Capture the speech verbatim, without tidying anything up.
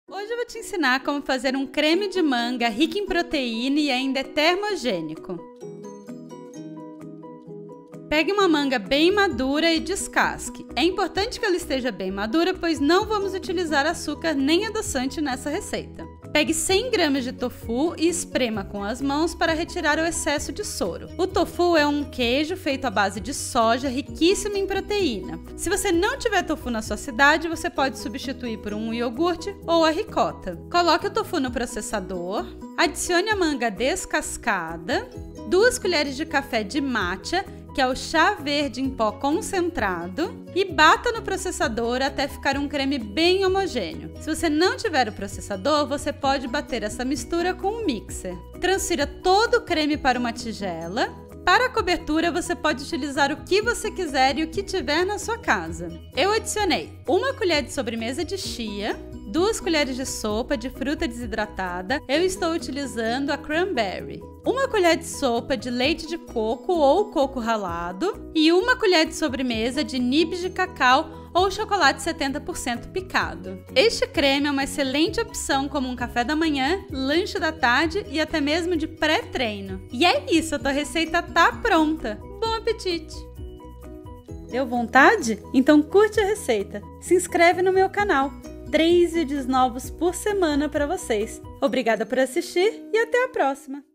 Hoje eu vou te ensinar como fazer um creme de manga rico em proteína e ainda é termogênico. Pegue uma manga bem madura e descasque. É importante que ela esteja bem madura, pois não vamos utilizar açúcar nem adoçante nessa receita. Pegue cem gramas de tofu e esprema com as mãos para retirar o excesso de soro. O tofu é um queijo feito à base de soja, riquíssimo em proteína. Se você não tiver tofu na sua cidade, você pode substituir por um iogurte ou a ricota. Coloque o tofu no processador, adicione a manga descascada, duas colheres de café de matcha, que é o chá verde em pó concentrado, e bata no processador até ficar um creme bem homogêneo. Se você não tiver o processador, você pode bater essa mistura com um mixer. Transfira todo o creme para uma tigela. Para a cobertura, você pode utilizar o que você quiser e o que tiver na sua casa. Eu adicionei uma colher de sobremesa de chia, duas colheres de sopa de fruta desidratada, eu estou utilizando a cranberry, uma colher de sopa de leite de coco ou coco ralado e uma colher de sobremesa de nibs de cacau ou chocolate setenta por cento picado. Este creme é uma excelente opção como um café da manhã, lanche da tarde e até mesmo de pré-treino. E é isso, a tua receita tá pronta! Bom apetite! Deu vontade? Então curte a receita, se inscreve no meu canal. Três vídeos novos por semana para vocês. Obrigada por assistir e até a próxima!